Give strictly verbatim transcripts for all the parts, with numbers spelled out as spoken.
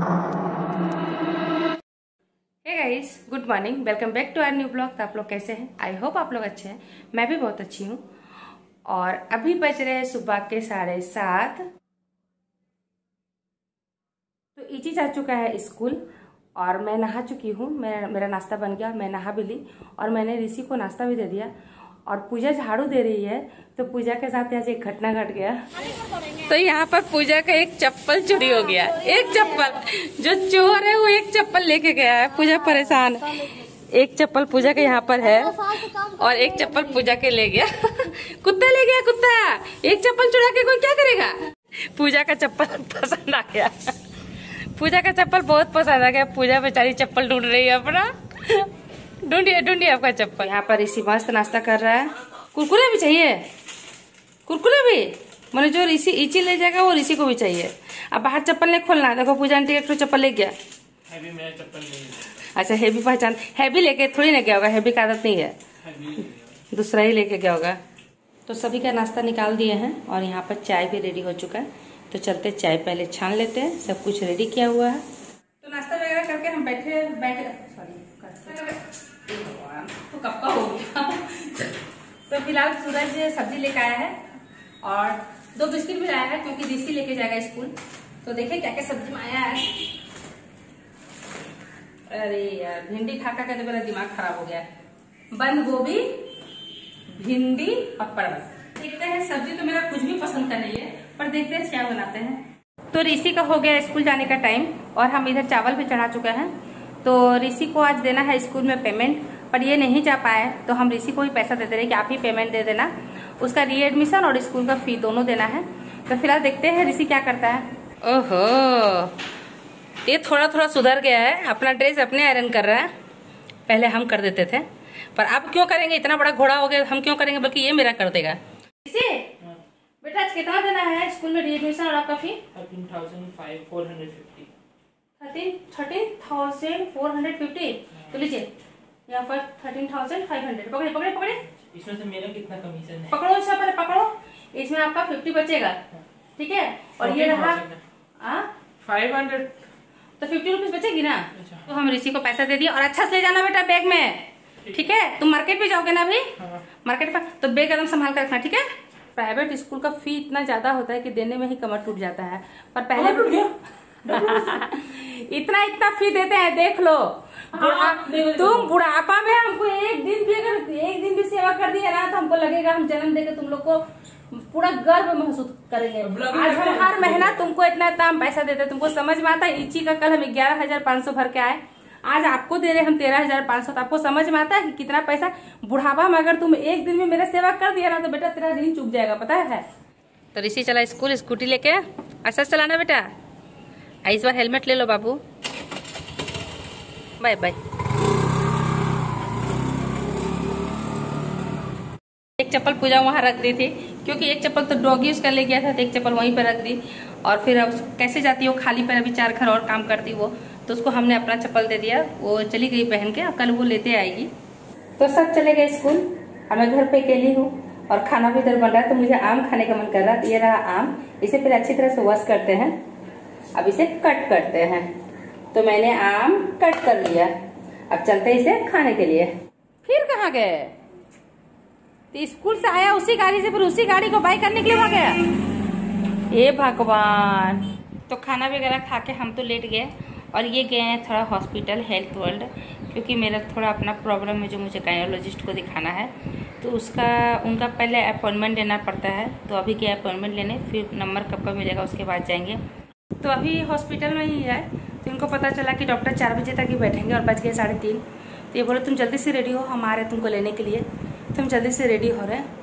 Hey guys, good morning, welcome back to our new blog. तो आप लोग कैसे हैं? आई होप आप लोग अच्छे हैं। मैं भी बहुत अच्छी हूँ। और अभी बज रहे हैं सुबह के साढ़े सात। तो इची जा चुका है स्कूल और मैं नहा चुकी हूँ। मैं मेरा नाश्ता बन गया, मैं नहा भी ली और मैंने ऋषि को नाश्ता भी दे दिया। और पूजा झाड़ू दे रही है, तो पूजा के साथ आज एक घटना घट गया। तो यहाँ पर पूजा का एक चप्पल चोरी हो गया। एक चप्पल, जो चोर है वो एक चप्पल लेके गया है। पूजा परेशान। एक चप्पल पूजा के यहाँ पर है और एक चप्पल पूजा के ले गया। कुत्ता ले गया, कुत्ता। एक चप्पल चुरा के कोई क्या करेगा। पूजा का चप्पल पसंद आ गया। पूजा का चप्पल बहुत पसंद आ गया। पूजा बेचारी चप्पल ढूंढ रही है अपना। ढूंढिए ढूंढिए आपका चप्पल। यहाँ पर ऋषि मस्त नाश्ता कर रहा है। कुरकुरे भी चाहिए, कुरकुरे भी। मैंने जो ऋषि इची ले जाएगा वो ऋषि को भी चाहिए। अब बाहर चप्पल नहीं खोलना। देखो पूजा आंटी एक तो चप्पल ले गया। हैवी मेरा चप्पल नहीं। अच्छा, हैवी पहचान। हैवी लेके थोड़ी ना गया होगा, हैवी का आदत नहीं है, दूसरा ही लेके गया होगा। तो सभी का नाश्ता निकाल दिए हैं और यहाँ पर चाय भी रेडी हो चुका है। तो चलते चाय पहले छान लेते हैं। सब कुछ रेडी किया हुआ है। तो नाश्ता वगैरह करके हम बैठे बैठ सॉरी तो कब का हो गया। तो फिलहाल सूरज सब्जी लेके आया है और दो बिस्किट भी लाया है क्योंकि ऋषि लेके जाएगा स्कूल। तो देखे क्या क्या सब्जी में आया है। अरे यार, भिंडी खा खा के तो मेरा दिमाग खराब हो गया है। बंद गोभी, भिंडी और परवल। देखते हैं, सब्जी तो मेरा कुछ भी पसंद का नहीं है, पर देखते हैं क्या बनाते हैं। तो ऋषि का हो गया स्कूल जाने का टाइम और हम इधर चावल भी चढ़ा चुके हैं। तो ऋषि को आज देना है स्कूल में पेमेंट, पर ये नहीं जा पाए तो हम ऋषि को ही पैसा दे दे रहे कि आप ही पेमेंट दे देना। उसका रीएडमिशन और स्कूल का फी दोनों देना है। तो फिलहाल देखते हैं ऋषि क्या करता है। ओहो, ये थोड़ा थोड़ा सुधर गया है। अपना ड्रेस अपने आयरन कर रहा है। पहले हम कर देते थे, पर अब क्यों करेंगे। इतना बड़ा घोड़ा हो गया, हम क्यों करेंगे, बल्कि ये मेरा कर देगा। ऋषि बेटा, आज कितना देना है स्कूल में रीएडमिशन और आपका fee? Thirteen thousand four hundred fifty. Thirteen thirteen thousand four hundred fifty. तो लीजिए यहाँ पर थर्टीन थाउजेंड फाइव हंड्रेड। पकड़े पकड़े पकड़े। इसमें से मेरा कितना कमीशन है? पकड़ो इसे, पहले पकड़ो। इसमें आपका फिफ्टी बचेगा, ठीक है। और ये रहा फाइव हंड्रेड। तो फिफ्टी रुपीज बचेगी ना। अच्छा। तो हम ऋषि को पैसा दे दिए। और अच्छा से ले जाना बेटा बैग में, ठीक है। तुम मार्केट पे जाओगे ना अभी? हाँ। मार्केट पर तो बैग एकदम संभाल कर रखना, ठीक है। प्राइवेट स्कूल का फी इतना ज्यादा होता है कि देने में ही कमर टूट जाता है। पर पहले टूट गया। इतना इतना फी देते हैं, देख लो। हाँ, तुम बुढ़ापा में हमको एक दिन भी अगर एक दिन भी सेवा कर दिया ना तो हमको लगेगा हम जन्म देके तुम लोग को पूरा गर्व महसूस करेंगे। आज हम हर महीना तुमको इतना इतना पैसा देते, तुमको समझ में आता है। इची का कल हम ग्यारह हजार पाँच सौ भर के आए, आज आपको दे रहे हम तेरह हजार पाँच सौ। तो आपको समझ में आता है कि कितना पैसा। बुढ़ापा में अगर तुम एक दिन में मेरा सेवा कर दिया ना तो बेटा तेरा ऋण चुक जाएगा, पता है। तो ऋषि चला स्कूल स्कूटी लेके। अच्छा चलाना बेटा। इस बार हेलमेट ले लो बाबू। Bye bye. एक चप्पल पूजा वहां रख दी थी क्योंकि एक चप्पल तो डॉगी उसका ले गया था, तो एक चप्पल वहीं पर रख दी। और फिर अब कैसे जाती हो खाली पैर, अभी चार घर और काम करती वो, तो उसको हमने अपना चप्पल दे दिया। वो चली गई पहन के, कल वो लेते आएगी। तो सब चले गए स्कूल और मैं घर पे अकेली हूँ और खाना भी इधर बन रहा है। तो मुझे आम खाने का मन कर रहा है। ये रहा आम। इसे फिर अच्छी तरह से वॉश करते हैं। अब इसे कट करते हैं। तो मैंने आम कट कर लिया। अब चलते इसे खाने के लिए। फिर कहाँ गए? तो स्कूल से आया उसी गाड़ी से, फिर उसी गाड़ी को बाय करने के लिए वहां गया। हे भगवान। तो खाना वगैरह खा के हम तो लेट गए और ये गए हैं थोड़ा हॉस्पिटल हेल्थ वर्ल्ड, क्योंकि मेरा थोड़ा अपना प्रॉब्लम है जो मुझे गायनोलॉजिस्ट को दिखाना है। तो उसका उनका पहले अपॉइंटमेंट लेना पड़ता है। तो अभी गया अपॉइंटमेंट लेने, फिर नंबर कब कब मिलेगा उसके बाद जाएंगे। तो अभी हॉस्पिटल में ही है। तो इनको पता चला कि डॉक्टर चार बजे तक ही बैठेंगे और बज गए साढ़े तीन। तो ये बोले तुम जल्दी से रेडी हो, हम आ रहे तुमको लेने के लिए। तो हम जल्दी से रेडी हो रहे हैं।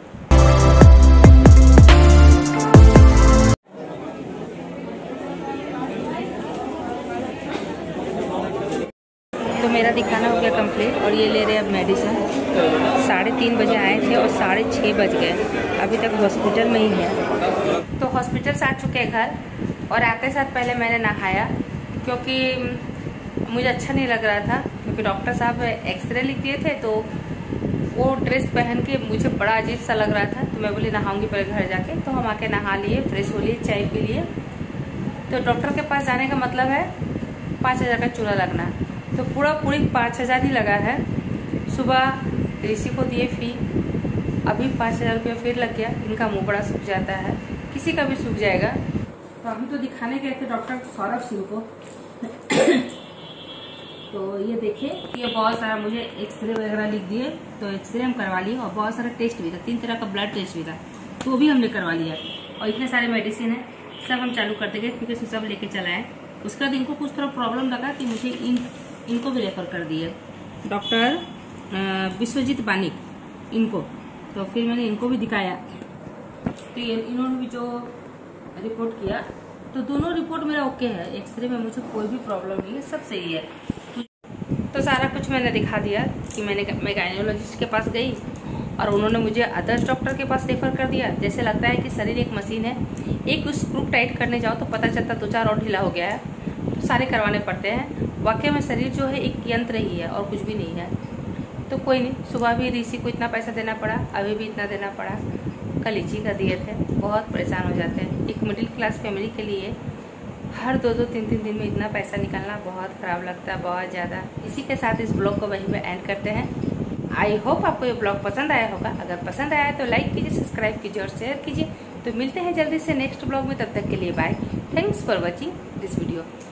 तो मेरा दिखाना हो गया कंप्लीट और ये ले रहे हैं अब मेडिसिन। साढ़े तीन बजे आए थे और साढ़े छः बज गए, अभी तक हॉस्पिटल में ही है। तो हॉस्पिटल से आ चुके घर और आते साथ पहले मैंने नहाया क्योंकि मुझे अच्छा नहीं लग रहा था, क्योंकि डॉक्टर साहब एक्सरे लिख दिए थे। तो वो ड्रेस पहन के मुझे बड़ा अजीब सा लग रहा था। तो मैं बोली नहाऊंगी पहले घर जाके। तो हम आके नहा लिए, फ्रेश हो लिए, चाय पी लिए। तो डॉक्टर के पास जाने का मतलब है पाँच हज़ार का चूना लगना है। तो पूरा पूरी पाँच हज़ार ही लगा है। सुबह ऋषि को दिए फी, अभी पाँच हज़ार रुपया फिर लग गया। इनका मुँह बड़ा सूख जाता है, किसी का भी सूख जाएगा। तो अभी तो दिखाने गए थे डॉक्टर सौरभ सिंह को। तो ये देखिए, ये बहुत सारा मुझे एक्सरे वगैरह लिख दिए, तो एक्सरे हम करवा लिए। और बहुत सारा टेस्ट भी था, तीन तरह का ब्लड टेस्ट भी था, तो वो भी हमने करवा लिया। और इतने सारे मेडिसिन है, सब हम चालू कर देंगे क्योंकि सब लेके चला है। उसके बाद इनको कुछ थोड़ा प्रॉब्लम लगा कि मुझे इन इनको भी रेफर कर दिए डॉक्टर विश्वजीत बानिक इनको। तो फिर मैंने इनको भी दिखाया, तो ये इन्होंने भी जो रिपोर्ट किया, तो दोनों रिपोर्ट मेरा ओके है। एक्सरे में मुझे कोई भी प्रॉब्लम नहीं है, सब सही है। तो सारा कुछ मैंने दिखा दिया कि मैंने मैं गायनोलॉजिस्ट के पास गई और उन्होंने मुझे अदर्स डॉक्टर के पास रेफर कर दिया। जैसे लगता है कि शरीर एक मशीन है, एक उस स्क्रू टाइट करने जाओ तो पता चलता दो चार और ढीला हो गया है, तो सारे करवाने पड़ते हैं। वाकई में शरीर जो है एक यंत्र ही है और कुछ भी नहीं है। तो कोई नहीं, सुबह भी ऋषि को इतना पैसा देना पड़ा, अभी भी इतना देना पड़ा, कल लीची का दिए थे। बहुत परेशान हो जाते हैं। एक मिडिल क्लास फैमिली के लिए हर दो दो तीन तीन दिन में इतना पैसा निकालना बहुत ख़राब लगता है, बहुत ज़्यादा। इसी के साथ इस ब्लॉग को वहीं पे एंड करते हैं। आई होप आपको ये ब्लॉग पसंद आया होगा। अगर पसंद आया तो लाइक कीजिए, सब्सक्राइब कीजिए और शेयर कीजिए। तो मिलते हैं जल्दी से नेक्स्ट ब्लॉग में, तब तक के लिए bye. Thanks for watching this video.